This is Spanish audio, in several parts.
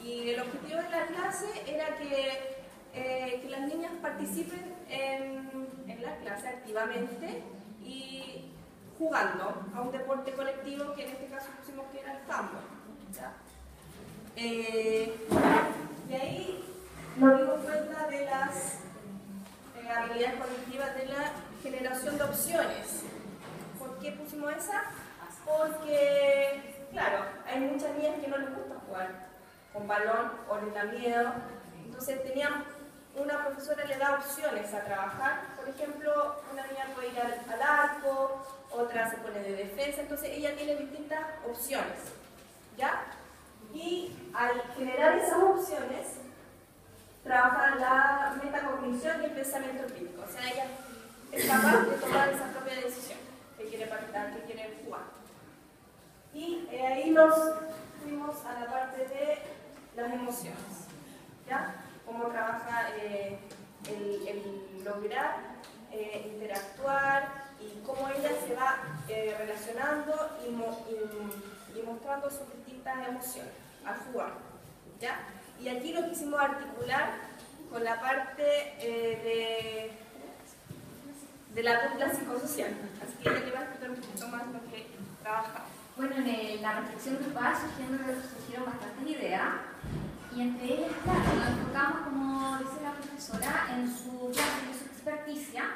Y el objetivo de la clase era que las niñas participen en la clase activamente y jugando a un deporte colectivo, que en este caso pusimos que era el handball. Y ahí nos dimos cuenta de las habilidades cognitivas de la generación de opciones. ¿Por qué pusimos esa? Porque, claro, hay muchas niñas que no les gusta jugar con balón o les da miedo. Entonces una profesora le da opciones a trabajar. Por ejemplo, una niña puede ir al arco, otra se pone de defensa. Entonces ella tiene distintas opciones, ¿ya? Y al generar esas opciones, trabaja la metacognición y el pensamiento crítico. O sea, ella es capaz de tomar esa propia decisión, que quiere pactar, que quiere jugar. Y ahí nos fuimos a la parte de las emociones, ¿ya? Cómo trabaja el lograr interactuar y cómo ella se va relacionando y mostrando sus distintas emociones al jugar, ¿ya? Y aquí lo quisimos articular con la parte de la dupla psicosocial. Así que ella le va a explicar un poquito más lo que trabaja. Bueno, en la reflexión grupal surgieron bastantes ideas, y entre ellas, claro, nos enfocamos, como dice la profesora, en su clase, en su experticia,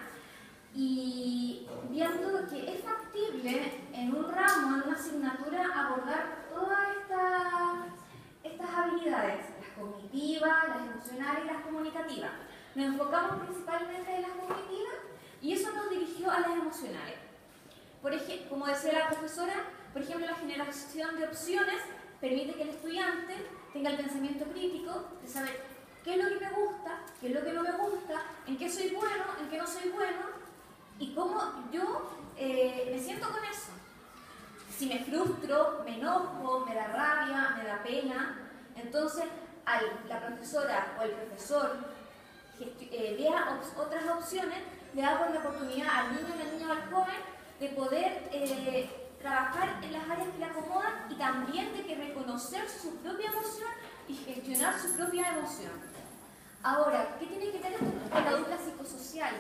y viendo que es factible en un ramo, en una asignatura, abordar todas estas habilidades, las cognitivas, las emocionales y las comunicativas. Nos enfocamos principalmente en las cognitivas y eso nos dirigió a las emocionales. Por ejemplo, como decía la profesora, por ejemplo, la generación de opciones permite que el estudiante tenga el pensamiento crítico de saber qué es lo que me gusta, qué es lo que no me gusta, en qué soy bueno, en qué no soy bueno y cómo yo me siento con eso. Si me frustro, me enojo, me da rabia, me da pena, entonces la profesora o el profesor vea otras opciones, le da la oportunidad al niño, a la niña o al joven de poder trabajar en las áreas que le acomodan y también de que reconocer su propia emoción y gestionar su propia emoción. Ahora, ¿qué tiene que ver esto con la dupla psicosocial?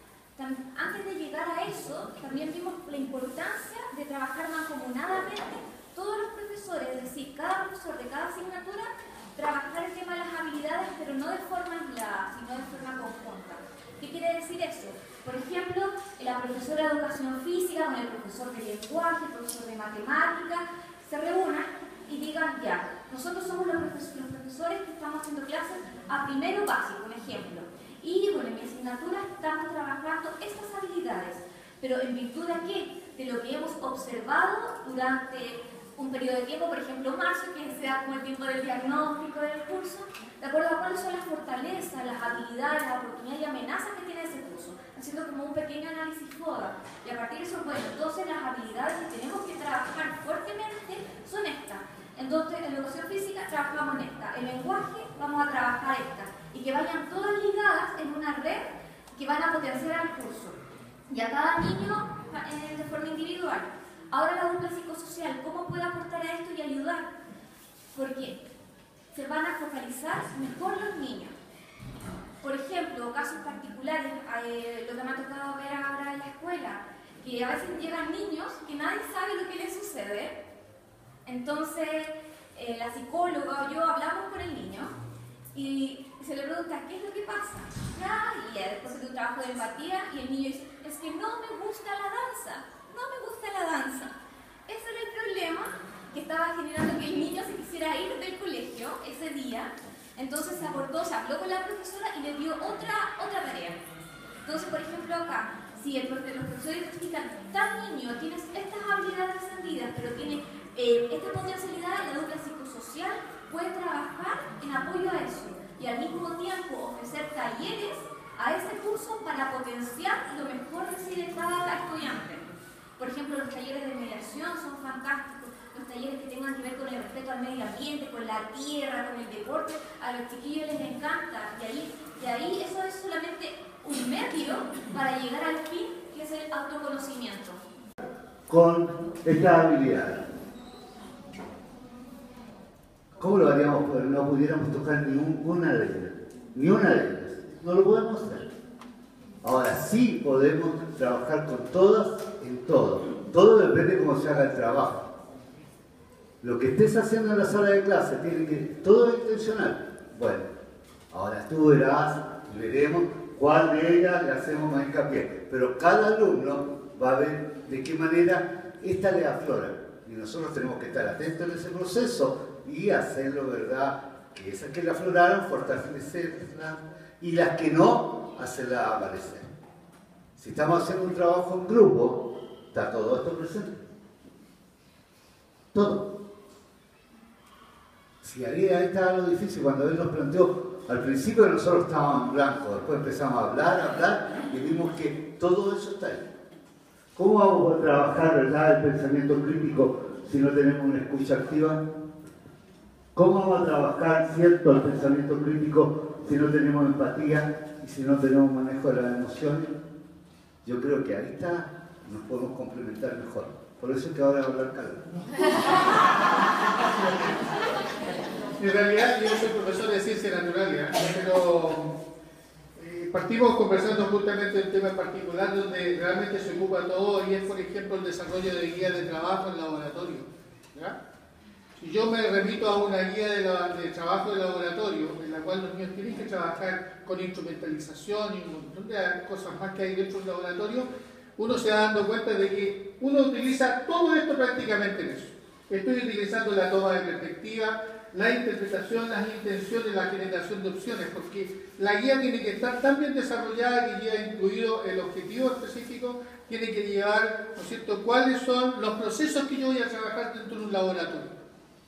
Antes de llegar a eso, también vimos la importancia de trabajar mancomunadamente todos los profesores, es decir, cada profesor de cada asignatura, trabajar el tema de las habilidades, pero no de forma aislada, sino de forma conjunta. ¿Qué quiere decir eso? Por ejemplo, la profesora de educación física con el profesor de lenguaje, el profesor de matemática, se reúnan y digan, ya, nosotros somos los profesores que estamos haciendo clases a primero básico, un ejemplo. Y bueno, en mi asignatura estamos trabajando estas habilidades, pero en virtud de qué? De lo que hemos observado durante un periodo de tiempo, por ejemplo marzo, que sea como el tiempo del diagnóstico del curso, de acuerdo a cuáles son las fortalezas, las habilidades, las oportunidades y amenazas que tiene ese curso, haciendo como un pequeño análisis FODA. Y a partir de eso, bueno, entonces las habilidades que tenemos que trabajar fuertemente son estas. Entonces, en educación física trabajamos en esta, en lenguaje vamos a trabajar esta, y que vayan todas ligadas en una red que van a potenciar al curso. Y a cada niño de forma individual. Ahora la dupla psicosocial, ¿cómo puede aportar a esto y ayudar? Porque se van a focalizar mejor los niños. Por ejemplo, casos particulares, lo que me ha tocado ver ahora en la escuela, que a veces llegan niños que nadie sabe lo que les sucede. Entonces, la psicóloga o yo hablamos con el niño y se le pregunta, ¿qué es lo que pasa? Ya, y después de un trabajo de empatía y el niño dice, es que no me gusta la danza. No me gusta la danza. Ese era el problema que estaba generando que el niño se quisiera ir del colegio ese día. Entonces se abordó, se habló con la profesora y le dio otra tarea. Entonces, por ejemplo, acá, si los profesores identifican, tal niño tiene estas habilidades descendidas, pero tiene esta potencialidad, la dupla psicosocial puede trabajar en apoyo a eso y al mismo tiempo ofrecer talleres a ese curso para potenciar lo mejor de sí de cada estudiante. Por ejemplo, los talleres de mediación son fantásticos, los talleres que tengan que ver con el respeto al medio ambiente, con la tierra, con el deporte, a los chiquillos les encanta. Y ahí eso es solamente un medio para llegar al fin, que es el autoconocimiento. Con esta habilidad. ¿Cómo lo haríamos? Pues no pudiéramos tocar ni una de ellas. Ni una de ellas. No lo podemos hacer. Ahora sí podemos trabajar con todas en todo. Todo depende de cómo se haga el trabajo. Lo que estés haciendo en la sala de clase tiene que... Todo es intencional. Bueno, ahora tú verás y veremos cuál de ellas le hacemos más hincapié. Pero cada alumno va a ver de qué manera esta le aflora. Y nosotros tenemos que estar atentos en ese proceso y hacerlo, ¿verdad? Que esas que le afloraron, fortalecerlas, y las que no, hacerlas aparecer. Si estamos haciendo un trabajo en grupo, está todo esto presente. Todo. Si ahí estaba lo difícil, cuando él nos planteó, al principio nosotros estábamos en blanco, después empezamos a hablar, y vimos que todo eso está ahí. ¿Cómo vamos a trabajar, verdad, el pensamiento crítico si no tenemos una escucha activa? ¿Cómo vamos a trabajar, cierto, el pensamiento crítico si no tenemos empatía y si no tenemos manejo de las emociones? Yo creo que ahí está, nos podemos complementar mejor. Por eso es que ahora va a hablar Carlos. En realidad, yo soy profesor de ciencia natural, pero partimos conversando justamente de un tema en particular donde realmente se ocupa todo, y es, por ejemplo, el desarrollo de guías de trabajo en laboratorio. ¿Ya? Si yo me remito a una guía de trabajo de laboratorio, en la cual los niños tienen que trabajar con instrumentalización y un montón de cosas más que hay dentro del laboratorio, uno se va dando cuenta de que uno utiliza todo esto prácticamente en eso. Estoy utilizando la toma de perspectiva, la interpretación, las intenciones, la generación de opciones, porque la guía tiene que estar tan bien desarrollada que lleva incluido el objetivo específico, tiene que llevar, ¿no es cierto?, cuáles son los procesos que yo voy a trabajar dentro de un laboratorio.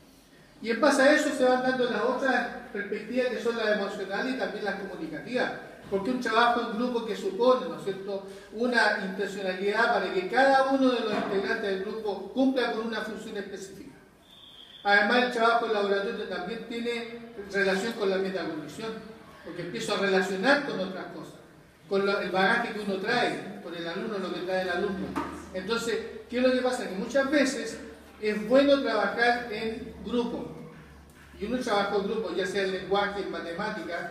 Y en base a eso se van dando las otras perspectivas que son las emocionales y también las comunicativas. Porque un trabajo en grupo que supone, ¿no es cierto?, una intencionalidad para que cada uno de los integrantes del grupo cumpla con una función específica. Además, el trabajo en laboratorio también tiene relación con la metacognición, porque empiezo a relacionar con otras cosas, con el bagaje que uno trae, con el alumno, lo que trae el alumno. Entonces, ¿qué es lo que pasa? Que muchas veces es bueno trabajar en grupo. Y uno trabaja en grupo, ya sea en lenguaje, en matemáticas,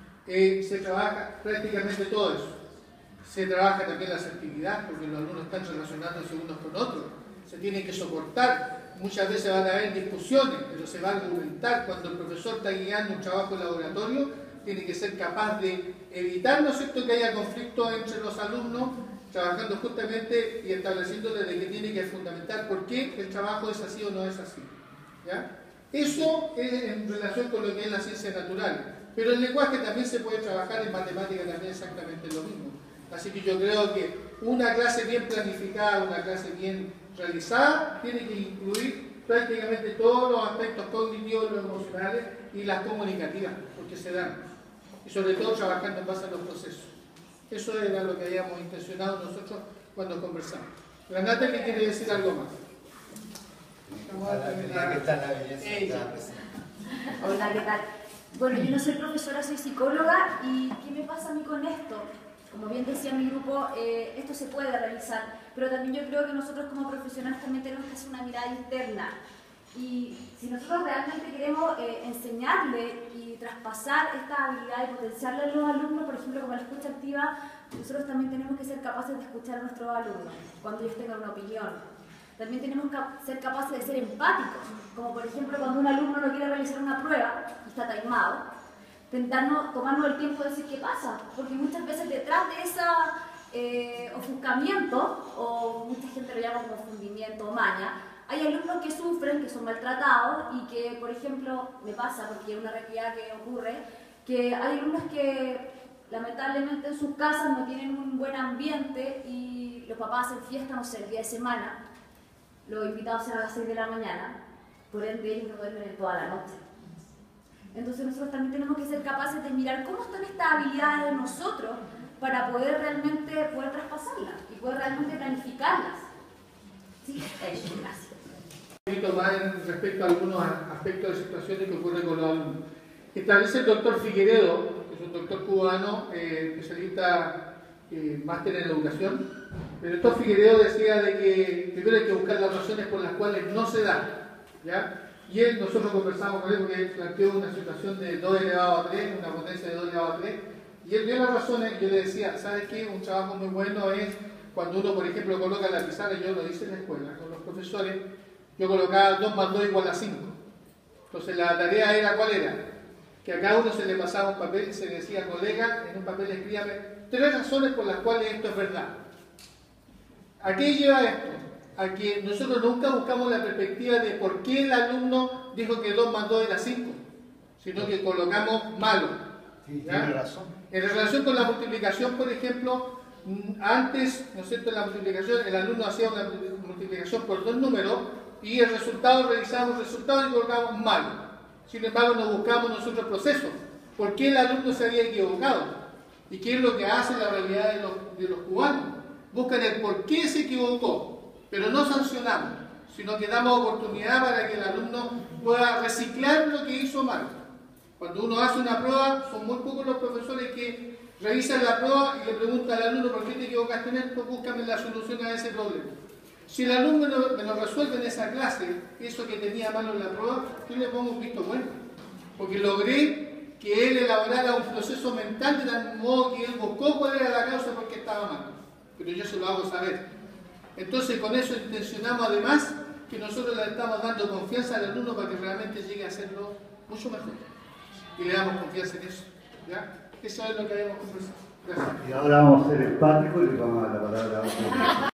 se trabaja prácticamente todo eso. Se trabaja también la asertividad, porque los alumnos están relacionándose unos con otros. Se tienen que soportar. Muchas veces van a haber discusiones, pero se va a argumentar. Cuando el profesor está guiando un trabajo en laboratorio, tiene que ser capaz de evitar, ¿no es cierto?, que haya conflictos entre los alumnos, trabajando justamente y estableciéndole de que tiene que fundamentar por qué el trabajo es así o no es así. ¿Ya? Eso es en relación con lo que es la ciencia natural. Pero el lenguaje también se puede trabajar, en matemática también exactamente lo mismo. Así que yo creo que una clase bien planificada, una clase bien realizada, tiene que incluir prácticamente todos los aspectos cognitivos, los emocionales y las comunicativas, porque se dan. Y sobre todo trabajando en base a los procesos. Eso era lo que habíamos intencionado nosotros cuando conversamos. Renata, ¿qué quiere decir algo más? Hola, ¿qué tal? Bueno, yo no soy profesora, soy psicóloga, y ¿qué me pasa a mí con esto? Como bien decía mi grupo, esto se puede realizar, pero también yo creo que nosotros como profesionales también tenemos que hacer una mirada interna. Y si nosotros realmente queremos enseñarle y traspasar esta habilidad y potenciarle a los alumnos, por ejemplo, como la escucha activa, nosotros también tenemos que ser capaces de escuchar a nuestros alumnos cuando ellos tengan una opinión. También tenemos que ser capaces de ser empáticos, como por ejemplo cuando un alumno no quiere realizar una prueba y está taimado, tomarnos el tiempo de decir qué pasa, porque muchas veces detrás de ese ofuscamiento, o mucha gente lo llama como fundimiento o maña, hay alumnos que sufren, que son maltratados y que, por ejemplo, me pasa, porque es una realidad que ocurre, que hay alumnos que lamentablemente en sus casas no tienen un buen ambiente y los papás hacen fiesta, no sé, el día de semana, los invitados serán a las 6 de la mañana, por ende ellos no duermen toda la noche. Entonces nosotros también tenemos que ser capaces de mirar cómo están estas habilidades de nosotros para poder realmente traspasarlas y poder realmente planificarlas. Sí, eso, gracias. Un poquito más respecto a algunos aspectos de situaciones que ocurren con los alumnos. Establece el doctor Figueredo, que es un doctor cubano, especialista máster en educación. El doctor Figueredo decía de que primero hay que buscar las razones por las cuales no se da, ¿ya? y nosotros conversamos con él porque él planteó una situación de 2 elevado a 3, una potencia de 2 elevado a 3, y él dio las razones. Yo le decía, ¿sabes qué? Un trabajo muy bueno es cuando uno, por ejemplo, coloca la pizarra. Yo lo hice en la escuela con los profesores, yo colocaba 2 más 2 igual a 5. Entonces la tarea era, ¿cuál era? Que a cada uno se le pasaba un papel y se le decía, colega, en un papel escríbame 3 razones por las cuales esto es verdad. ¿A qué lleva esto? A que nosotros nunca buscamos la perspectiva de por qué el alumno dijo que 2 más 2 era 5, sino que colocamos malo. Sí, tiene razón. En relación con la multiplicación, por ejemplo, antes, ¿no es cierto?, en la multiplicación, el alumno hacía una multiplicación por 2 números y el resultado, revisábamos el resultado y colocábamos malo. Sin embargo, no buscamos nosotros el proceso. ¿Por qué el alumno se había equivocado? ¿Y qué es lo que hace la realidad de los cubanos? Buscan el por qué se equivocó, pero no sancionamos, sino que damos oportunidad para que el alumno pueda reciclar lo que hizo mal. Cuando uno hace una prueba, son muy pocos los profesores que revisan la prueba y le preguntan al alumno ¿por qué te equivocaste en esto? Búscame la solución a ese problema. Si el alumno me lo resuelve en esa clase, eso que tenía malo en la prueba, yo le pongo un visto bueno, porque logré que él elaborara un proceso mental de tal modo que él buscó cuál era la causa por qué estaba mal. Pero yo se lo hago saber. Entonces con eso intencionamos además que nosotros le estamos dando confianza al alumno para que realmente llegue a hacerlo mucho mejor. Y le damos confianza en eso. ¿Ya? Eso es lo que habíamos conversado. Gracias. Y ahora vamos a ser empáticos y le vamos a dar la palabra a otro.